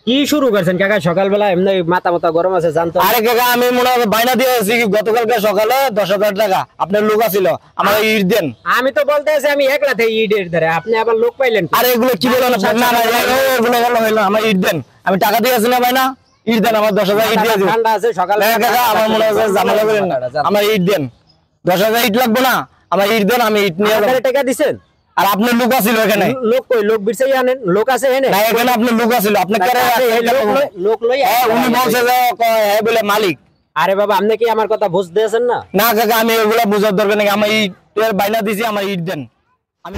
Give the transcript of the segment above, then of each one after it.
কি শুরু করছেন কাকা সকালবেলা? এমনি মাথা মাথা গরম আছে জানতো? আরে কাকা আমি মনে হয় বাইনা দিয়েছি গতকালকে সকালে 10,000 টাকা আপনার লোক আছিল আমার ইট দেন। আমি তো বলতে আছি আমি একলা থেকে ইটের ধরে, আপনি আবার লোক পাইলেন? আরে এগুলো কি বলেন? না না এগুলো বলা হইলো আমার ইট দেন, আমি টাকা দিয়েছি না ভাই না, ইট দেন আমার 10,000 ইট দিয়ে দিন। ঠান্ডা আছে সকালে কাকা আমার মনে হয় ঝামেলা করেন না, আমার ইট দেন 10,000 ইট লাগবে না, আমার ইট দেন, আমি ইট নিয়ে আপনার টাকা দিবেন। আর আপনার লোক আছিল এখানে? লোক কই? লোক বিরসাই আনেন, লোক আছে এনে না এখানে আপনার লোক আছিল, আপনি কারে লোক লই? হ্যাঁ উনি বলছে যে হ্যাঁ বলে মালিক। আরে বাবা আপনি কি আমার কথা বুঝতে আছেন না? না কাকা আমি এগুলা বুঝার দরকার নেই, আমার ইটের বাইনা দিছি, আমার ইট দেন। আমি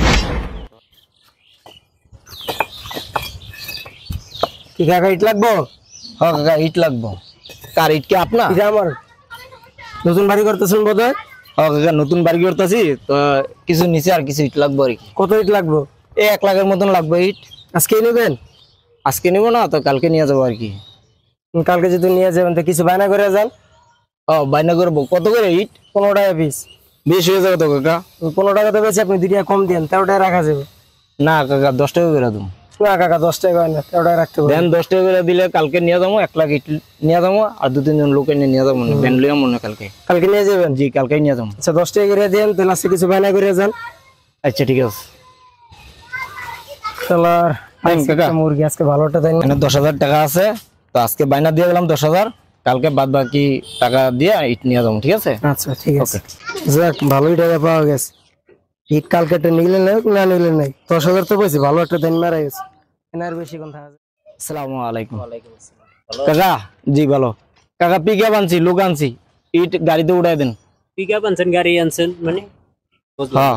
কি কাকা ইট লাগবো? হ্যাঁ কাকা ইট লাগবো। কার ইট? কি আপনার? এটা আমার নতুন বাড়ি করতেছেন বোধহয়? হ্যাঁ কাকা নতুন বাড়ি করতেছি তো কিছু নিচে আর কিছু ইট লাগবো আর কি। কত ইট লাগবো? এই 1 লাখের মতন লাগবে ইট। আজকে নেবেন? আজকে নিবো না তো কালকে নিয়ে যাবো আর কি। কালকে যদি নিয়ে যাবেন তো কিছু বায়না করে যান। ও বাইনা করবো। কত করে ইট? 15 টাকা পিস। বেশি হয়ে যাবে তো কাকা। 15 টাকা তো বেশি, আপনি 2 টাকা কম দেন, 13 টাকা রাখা যাবে। না কাকা 10 টাকা করে দেবো। না কাকা 10 টাকা না, 13 টাকা রাখতে হবে। দেন 10 টাকা করে দিলে কালকে নিয়ে যাবো, 1 লাখ ইট নিয়ে যাবো, আর 2-3 জন লোক এনে নিয়ে যাবো, ভ্যান লিয়ে মনে কালকে। কালকে নিয়ে যাবেন? জি কালকে নিয়ে যাবো। আচ্ছা 10 টাকা করে দেন, তাহলে আজকে কিছু বায়না করে যান। আচ্ছা ঠিক আছে। শালার কাকা মুরগি আজকে ভালোটা দেন। এখানে 10,000 টাকা আছে, তো আজকে বাইনা দিয়ে গেলাম 10,000, কালকে বাদ বাকি টাকা দিয়ে ইট নিয়ে যাবো, ঠিক আছে? আচ্ছা ঠিক আছে, যাক ভালোই টাকা পাওয়া গেছে। ইট কালকেটা নিলে নাই না নিলে নাই, 10,000 তো পাইছি, ভালো একটা দিন মারা গেছে। এনার বেশি কোন থাকা। আসসালামু আলাইকুম। কাকা জি ভালো। কাকা পিকআপ আনছি, লোক আনছি, ইট গাড়িতে উঠাই দেন। পিকআপ আনছেন, গাড়ি আনছেন মানে? হ্যাঁ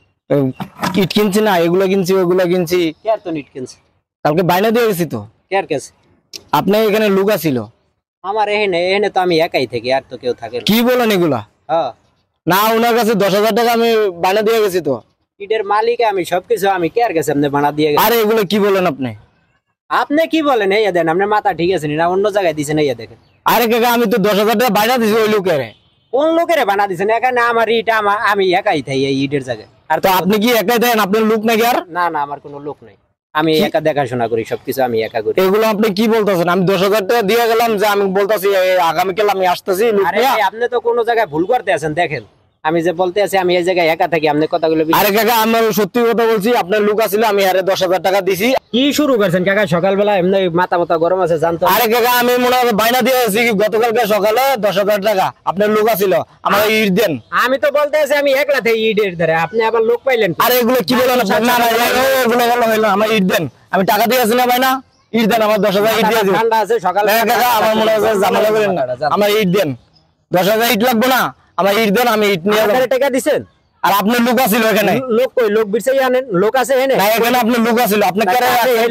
ইট কিনছি না, এগুলো কিনছি ওগুলো কিনছি। কেয়ার তো ইট কিনছে? কালকে বাইনা দিয়ে গেছি তো। কেয়ার কাছে? আপনার এখানে লোক আছিল? আমার এখানে এখানে তো আমি একাই থাকি, আর তো কেউ থাকে না। কি বলেন এগুলা? হ্যাঁ না ওনার কাছে 10,000 টাকা আমি বাইনা দিয়ে গেছি তো। ইটের মালিক আমি, সবকিছু আমি, কেয়ার কাছে আপনি বানা দিয়ে গেছেন। আরে এগুলো কি বলেন আপনি? আপনি কি বলেন? এই দেন, আপনার মাথা ঠিক আছে না? অন্য জায়গায় দিছেন, এই দেখেন। আরে কাকা আমি তো 10,000 টাকা বাইনা দিছি ওই লোকের। কোন লোকের বানা দিছেন? এখানে আমার ইট, আমি একাই থাই এই ইটের জায়গায়। আর তো আপনি কি একাই দেন? আপনার লোক নাকি? আর না না আমার কোনো লোক নাই, আমি একা দেখাশোনা করি, সবকিছু আমি একা করি। এগুলো আপনি কি বলতেছেন? আমি 10,000 টাকা দিয়ে গেলাম, যে আমি বলতেছি আগামীকাল আমি আসতেছি লোক আরে নিয়ে। আপনি তো কোনো জায়গায় ভুল করতে আছেন, দেখেন আমি যে বলতে আছি আমি এই জায়গায় একা থাকি, আপনি কথাগুলো আরে কাকা আমি সত্যি কথা বলছি, আপনার লোক আছিল, আমি আরে 10,000 টাকা দিছি। কি শুরু করছেন কাকা সকালবেলা? এমনি মাথা মাথা গরম আছে জানতো? আরে কাকা আমি মনে হয় বাইনা দিয়েছি গতকালকে সকালে 10,000 টাকা, আপনার লোক আছিল, আমার ইট দেন। আমি তো বলতে আছি আমি একলা থেকে ইটের ধরে, আপনি আবার লোক পাইলেন? আরে এগুলো কি বলেন? না না এগুলো বলা হইলো, আমার ইট দেন, আমি টাকা দিয়েছি না বাইনা, ইট দেন, আমার 10,000 ইট দিয়ে দিন। ঠান্ডা আছে সকালে কাকা আমার মনে হয় ঝামেলা করেন না, আমার ইট দেন 10,000 ইট লাগবে না, আমার ইট দেন, আমি ইট নিয়ে যাবো। টাকা দিছেন? আর আপনার লোক আছিল এখানে? লোক কই? লোক বিরসাই আনেন, লোক আছে এনে না এখানে আপনার লোক আছিল, আপনি কারে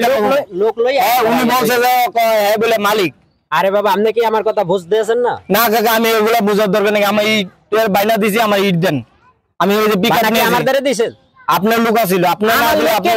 লোক লই? হ্যাঁ উনি বলছে যে হ্যাঁ বলে মালিক। আরে বাবা আপনি কি আমার কথা বুঝতে আছেন না? না কাকা আমি এগুলা বুঝার দরকার নেই, আমার ইটের বাইনা দিছি, আমার ইট দেন। আমি ওই যে পিকআপ নিয়ে আমার দ্বারা দিছেন? আপনার লোক আছিল, আপনার না দিলে আপনার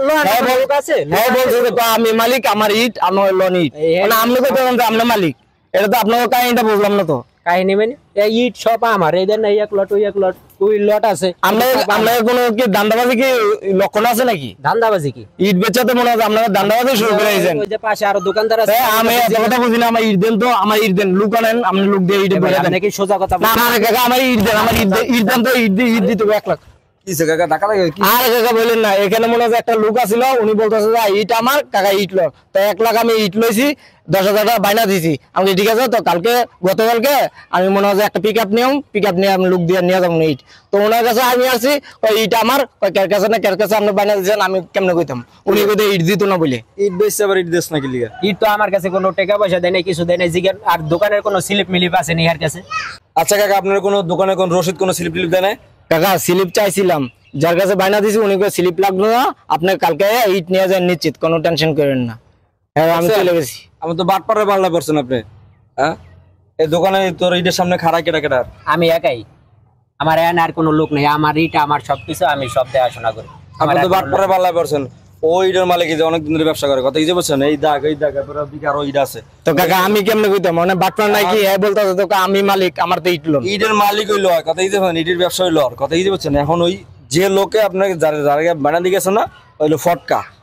লোক আছে। হ্যাঁ বলছে যে আমি মালিক, আমার ইট আমার লোন ইট, মানে আপনি কত আপনার মালিক, এটা তো আপনার কাহিনীটা বুঝলাম না তো। কাহিনী মানে এই ইট সব আমার, এই দেন এক লট ওই এক লট ওই লট আছে। আপনার কোনো কি দান্দাবাজি কি লক্ষণ আছে নাকি? ধান্দাবাজি কি? ইট বেচাতে মনে হয় আপনারা দান্দাবাজি শুরু করে দিয়েছেন। ওই যে পাশে আরো দোকানদার আছে। আমি এত কথা বুঝি না, আমার ইট দেন, তো আমার ইট দেন, লোক আনেন, আপনি লোক দিয়ে ইট বেচা দেন। নাকি সোজা কথা? না না কাকা আমার ইট দেন, আমার ইট দেন, তো ইট দিতে 1 লাখ। কাকা টাকা লাগে? আরে কাকা বললেন না, এখানে মনে হয় একটা লোক আছিল, উনি বলতেছে যে ইট আমার, কাকা ইট লো, তো 1 লাখ আমি ইট লইছি, 10,000 টাকা বাইনা দিছি। আমি ঠিক আছে, তো কালকে গতকালকে আমি মনে হয় একটা পিকআপ নিয়ে আমি লোক দিয়ে নিয়ে যাবো ইট, তো ওনার কাছে আমি আসছি, ওই ইট আমার, ওই কার কাছে না কার কাছে আপনি বাইনা দিয়েছেন, আমি কেমনে কইতাম? উনি কইতে ইট দিত না বলে। ইট বেচছে আবার ইট দেশ নাকি লিগা? ইট তো আমার কাছে কোনো টাকা পয়সা দেয় না, কিছু দেয় না, জিগার। আর দোকানের কোনো স্লিপ মিলিপ আছে নি এর কাছে? আচ্ছা কাকা আপনার কোনো দোকানে কোন রসিদ কোন স্লিপ টিলিপ দেয় না? কাকা স্লিপ চাইছিলাম, যার কাছে বাইনা দিছি উনি কই স্লিপ লাগলো না, আপনি কালকে ইট নিয়ে যান নিশ্চিত, কোনো টেনশন করেন না। হ্যাঁ আমি চলে গেছি। আমি তো বাটপাড়ে বাংলা পড়ছেন আপনি, হ্যাঁ? এই দোকানে তোর ইটের সামনে খাড়া কেটা? আমি একাই, আমার এখানে আর কোনো লোক নেই, আমার ইট আমার সবকিছু, আমি সব দেখাশোনা করি। আপনি তো বাটপাড়ে বাংলা পড়ছেন, ওই ইটের মালিক যে অনেকদিন ধরে ব্যবসা করে, কথা কি বুঝছেন? এই দাগ পুরো বিঘার ইট আছে। তো কাকা আমি কেমনে কইতাম? মানে বাটপার নাই কি হ্যাঁ বলতাছে তো আমি মালিক, আমার তো ইট লোন। ইটের মালিক হইলো, কথা কি বুঝছেন? ইটের ব্যবসা হইলো, আর কথা কি বুঝছেন? এখন ওই যে লোকে আপনাকে যারা বানা দিয়ে গেছে না, ওইলো ফটকা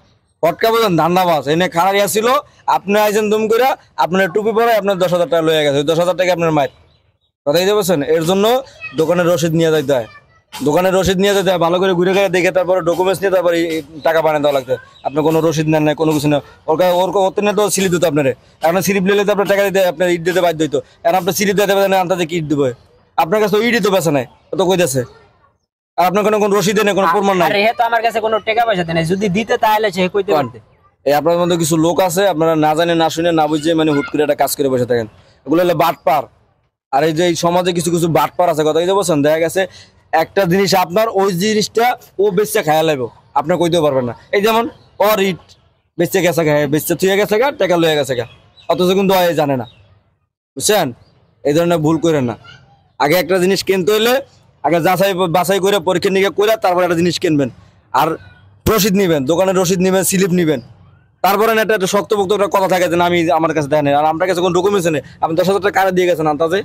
ফটকা বলেন ধান্দাবাজ এনে খানার ছিল আপনি আইছেন দুম করে আপনার টুপি পরে আপনার 10,000 টাকা লয়ে গেছে 10,000 টাকা আপনার মায়ের কথা দিতে বলছেন এর জন্য দোকানের রসিদ নিয়ে যাইতে হয় দোকানের রসিদ নিয়ে যেতে হয় ভালো করে ঘুরে ঘুরে দেখে তারপরে ডকুমেন্টস নিয়ে তারপরে টাকা বানিয়ে দেওয়া লাগবে আপনার কোনো রসিদ নেন নাই কোনো কিছু না ওর তো স্লিপ দিত আপনার এখন স্লিপ নিলে তো আপনার টাকা দিতে আপনার ইট দিতে বাধ্য হইতো এখন আপনার স্লিপ দিতে পারেন আন্তাজে কি ইট দেবে আপনার কাছে তো ইটই তো বেছে নাই তো কইতেছে আর আপনার কোনো রসিদ নেই কোনো প্রমাণ নাই আরে হে তো আমার কাছে কোনো টাকা পয়সা দেয় না যদি দিতে তাহলে সে কইতে পারতে এই আপনার মধ্যে কিছু লোক আছে আপনারা না জানে না শুনে না বুঝে মানে হুট করে একটা কাজ করে বসে থাকেন এগুলো হলো বাটপার আর এই যে এই সমাজে কিছু কিছু বাটপার আছে কথা কইতে বলছেন দেখা গেছে একটা জিনিস আপনার ওই জিনিসটা ও বেচে খায়া লাগবে আপনার কইতেও পারবেন না এই যেমন ওর ইট বেচে গেছে গা বেচে থুয়ে গেছে গা টাকা লয়ে গেছে গা অথচ কিন্তু জানে না বুঝছেন এই ধরনের ভুল করেন না আগে একটা জিনিস কিনতে হইলে আগে বাছাই করে পরীক্ষা নিরীক্ষা করে তারপর একটা জিনিস কিনবেন আর রসিদ নিবেন দোকানের রসিদ নিবেন স্লিপ নিবেন তারপরে একটা শক্তপোক্ত একটা কথা থাকে যে আমি আমার কাছে দেয় আর আমার কাছে কোনো ডকুমেন্টস নেই আপনি 10,000 টাকা কারে দিয়ে গেছেন আন্তাজে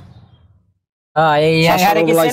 এই আরে কি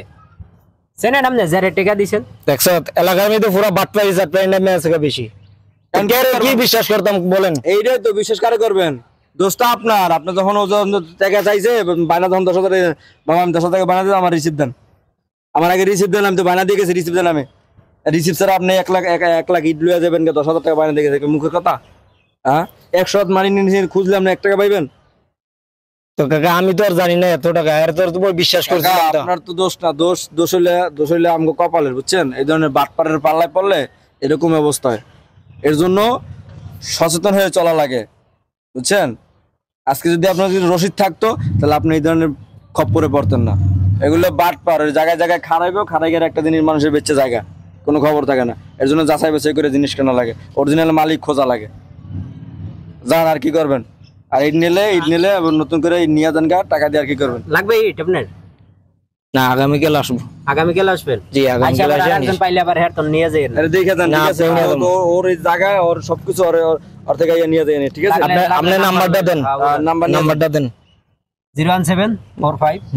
সেনে নামনে যারে টাকা দিবেন দেখছো এলাকার মধ্যে পুরো বাটপাই জাটপাই নামে আছে বেশি কি বিশ্বাস করতাম বলেন এইটাই তো বিশ্বাস কারে করবেন দোষটা আপনার আপনি যখন টাকা চাইছে বায়না যখন 10,000 বাবা আমি 10,000 টাকা বানা দিলাম আমার রিসিপ্ট দেন আমার আগে রিসিপ্ট দেন আমি তো বানা দিয়ে গেছি রিসিপ্ট দেন আমি রিসিপ্ট ছাড়া আপনি 1 লাখ ইট লইয়া যাবেন 10,000 টাকা বানা দিয়ে গেছে মুখের কথা হ্যাঁ 100 মানি নিয়ে খুঁজলে আপনি 1 টাকা পাইবেন তো কাকা আমি তো আর জানি না এত টাকা আর তোর তো বিশ্বাস করছি আপনার তো দোষ না দোষ হইলে আমাকে কপালের বুঝছেন এই ধরনের বাটপারের পাল্লায় পড়লে এরকম অবস্থা হয় এর জন্য সচেতন হয়ে চলা লাগে বুঝছেন আজকে যদি আপনার যদি রসিদ থাকতো তাহলে আপনি এই ধরনের খপ্পরে পড়তেন না এগুলো বাটপার জায়গায় জায়গায় খারাই গেলে একটা জিনিস মানুষের বেচে জায়গা কোনো খবর থাকে না এর জন্য যাচাই বাছাই করে জিনিস কেনা লাগে অরিজিনাল মালিক খোঁজা লাগে যান আর কি করবেন আর ইট নিলে নতুন করে নিয়ে যান গা টাকা দিয়ে আর কি করবেন লাগবে ইট আপনার না আগামীকাল আসবো আগামীকাল আসবেন জি আগামীকাল আচ্ছা একজন পাইলে আবার হের তো নিয়ে যাই আরে দেখে যান ঠিক আছে ওর এই জায়গা ওর সবকিছু ওর থেকে নিয়ে যান ঠিক আছে আপনি নাম্বারটা দেন নাম্বারটা দেন 01745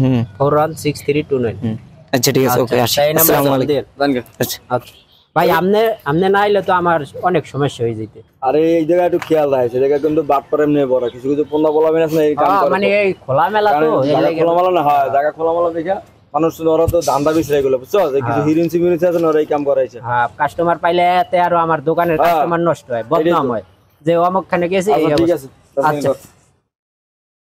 416329 আচ্ছা ঠিক আছে ওকে আসসালামু আলাইকুম আচ্ছা ভাই আমনে না আইলে তো আমার অনেক সমস্যা হয়ে যেতে আরে এই জায়গা একটু খেয়াল রাখছে জায়গা কিন্তু বাট পারে এমনি বড় কিছু কিছু পন্না বলাবে না এই কাম করে মানে এই খোলা মেলা তো খোলা মেলা না হয় জায়গা খোলা মেলা দেখা মানুষ ওরা তো ধান্দা বিছরে গেল বুঝছো যে কিছু হিরোইন সিমিউনিস আছে না ওরা এই কাম করাইছে হ্যাঁ কাস্টমার পাইলে এতে আরো আমার দোকানের কাস্টমার নষ্ট হয় বদনাম হয় যে অমুক খানে গেছে ঠিক আছে আচ্ছা